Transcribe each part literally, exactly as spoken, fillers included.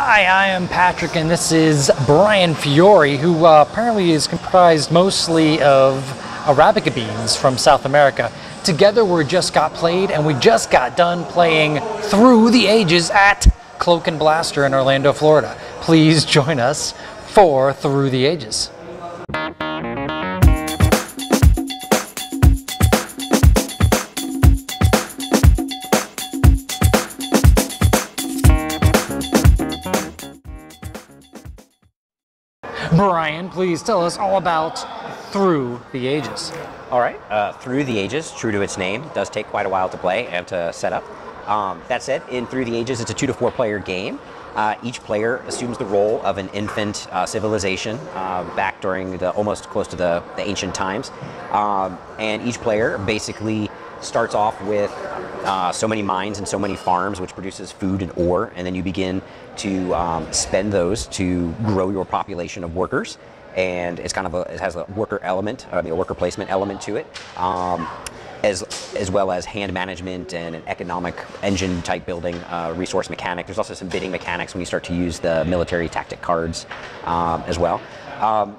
Hi, I am Patrick, and this is Brian Fiore, who uh, apparently is comprised mostly of Arabica beans from South America. Together we just got played, and we just got done playing Through the Ages at Cloak and Blaster in Orlando, Florida. Please join us for Through the Ages. Brian, please tell us all about Through the Ages. All right, uh, Through the Ages, true to its name, does take quite a while to play and to set up. Um, that said, in Through the Ages, it's a two to four player game. Uh, each player assumes the role of an infant uh, civilization uh, back during the almost close to the, the ancient times. Um, and each player basically starts off with uh, so many mines and so many farms, which produces food and ore, and then you begin to um, spend those to grow your population of workers. And it's kind of a, it has a worker element, I mean a worker placement element to it, um, as as well as hand management and an economic engine type building, uh, resource mechanic. There's also some bidding mechanics when you start to use the military tactic cards um, as well. Um,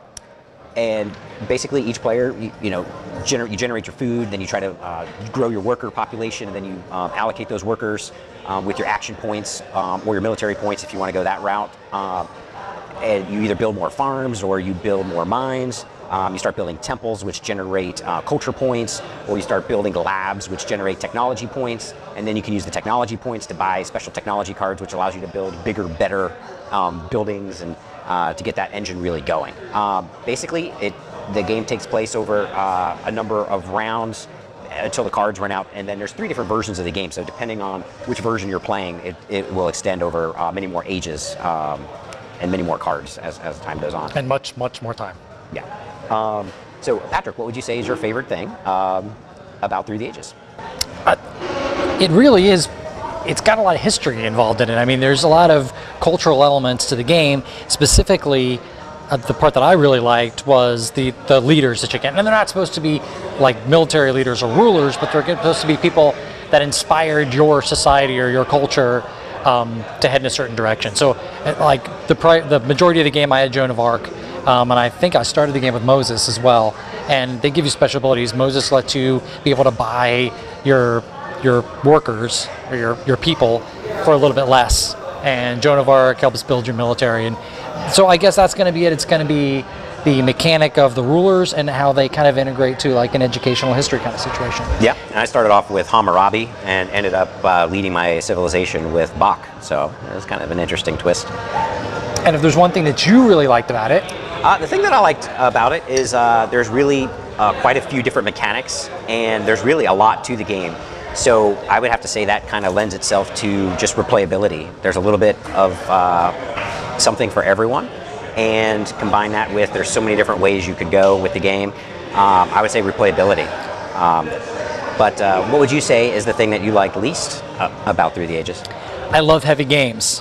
And basically, each player, you, you know, gener you generate your food, then you try to uh, grow your worker population, and then you um, allocate those workers um, with your action points um, or your military points if you want to go that route. Um, and you either build more farms or you build more mines. Um, you start building temples, which generate uh, culture points, or you start building labs, which generate technology points, and then you can use the technology points to buy special technology cards, which allows you to build bigger, better um, buildings and uh, to get that engine really going. Um, basically, it the game takes place over uh, a number of rounds until the cards run out, and then there's three different versions of the game, so depending on which version you're playing, it, it will extend over uh, many more ages um, and many more cards as, as time goes on. And much, much more time. Yeah. Um, so, Patrick, what would you say is your favorite thing um, about Through the Ages? Uh, it really is. It's got a lot of history involved in it. I mean, there's a lot of cultural elements to the game. Specifically, uh, the part that I really liked was the, the leaders that you get. And they're not supposed to be like military leaders or rulers, but they're supposed to be people that inspired your society or your culture um, to head in a certain direction. So, like, the, pri the majority of the game I had Joan of Arc. Um, and I think I started the game with Moses as well. And they give you special abilities. Moses lets you be able to buy your your workers or your, your people for a little bit less. And Joan of Arc helps build your military. And so I guess that's going to be it. It's going to be the mechanic of the rulers and how they kind of integrate to like an educational history kind of situation. Yeah, and I started off with Hammurabi and ended up uh, leading my civilization with Bach. So it was kind of an interesting twist. And if there's one thing that you really liked about it, Uh, the thing that I liked about it is uh, there's really uh, quite a few different mechanics, and there's really a lot to the game. So I would have to say that kind of lends itself to just replayability. There's a little bit of uh, something for everyone, and combine that with there's so many different ways you could go with the game. Um, I would say replayability. Um, but uh, what would you say is the thing that you like least uh, about Through the Ages? I love heavy games.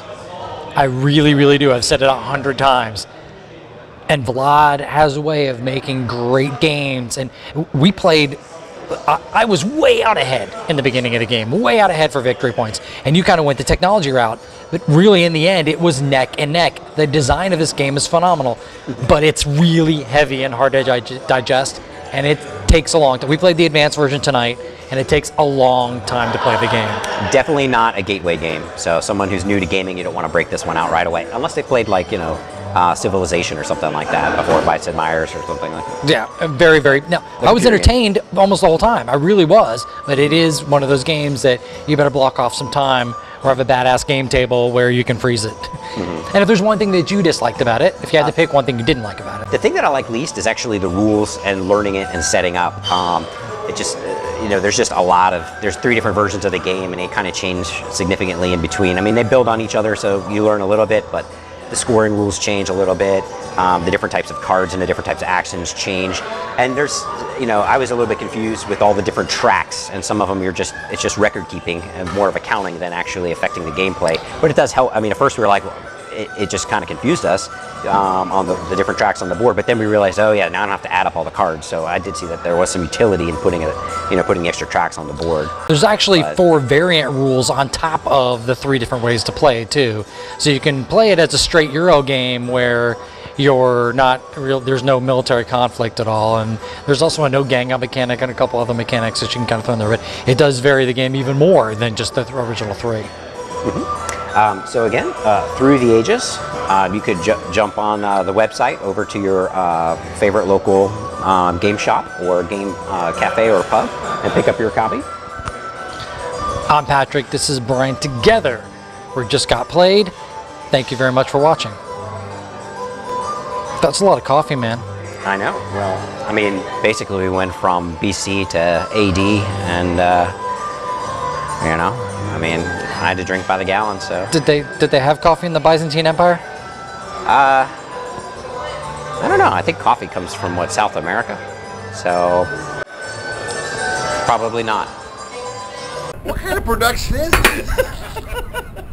I really, really do. I've said it a hundred times. And Vlaada has a way of making great games. And we played, I, I was way out ahead in the beginning of the game, way out ahead for victory points. And you kind of went the technology route. But really, in the end, it was neck and neck. The design of this game is phenomenal, but it's really heavy and hard to digest. And it takes a long time. We played the advanced version tonight, and it takes a long time to play the game. Definitely not a gateway game. So someone who's new to gaming, you don't want to break this one out right away. Unless they played like, you know, Uh, Civilization or something like that before by Sid Meier's or something like that. Yeah, very, very. No, I was entertained game. almost the whole time. I really was. But it is one of those games that you better block off some time or have a badass game table where you can freeze it. Mm-hmm. And if there's one thing that you disliked about it, if you had uh, to pick one thing you didn't like about it. The thing that I like least is actually the rules and learning it and setting up. Um, it just, you know, there's just a lot of, there's three different versions of the game and they kind of change significantly in between. I mean, they build on each other, so you learn a little bit, but the scoring rules change a little bit. Um, the different types of cards and the different types of actions change. And there's, you know, I was a little bit confused with all the different tracks, and some of them you're just, it's just record keeping and more of accounting than actually affecting the gameplay. But it does help. I mean, at first we were like, it, it just kind of confused us um, on the, the different tracks on the board. But then we realized, oh yeah, now I don't have to add up all the cards. So I did see that there was some utility in putting it, you know, putting the extra tracks on the board. There's actually But- four variant rules on top of the three different ways to play it too. So you can play it as a straight Euro game where you're not real, there's no military conflict at all, and there's also a no gang up mechanic and a couple other mechanics that you can kind of throw in there. But it does vary the game even more than just the th- original three. Um, so again, uh, Through the Ages, uh, you could ju jump on uh, the website over to your uh, favorite local um, game shop or game uh, cafe or pub and pick up your copy. I'm Patrick. This is Brian. Together, we just got played. Thank you very much for watching. That's a lot of coffee, man. I know. Well, I mean, basically we went from B C to A D, and uh, you know, I mean, I had to drink by the gallon. So Did they did they have coffee in the Byzantine Empire? uh, I don't know. I think coffee comes from what, South America, so probably not. What kind of production is this?